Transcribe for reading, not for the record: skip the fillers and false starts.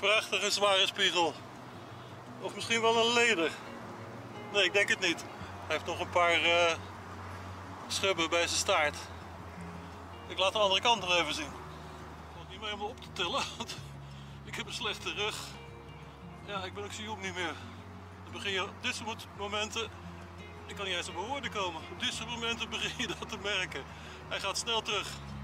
prachtige zware spiegel. Of misschien wel een leder. Nee, ik denk het niet. Hij heeft nog een paar schubben bij zijn staart. Ik laat de andere kant nog even zien. Ik valt niet meer helemaal op te tillen, want ik heb een slechte rug. Ja, ik ben ook zo jong niet meer. Dan begin je op dit soort momenten, ik kan niet eens op mijn woorden komen. Op dit soort momenten begin je dat te merken. Hij gaat snel terug.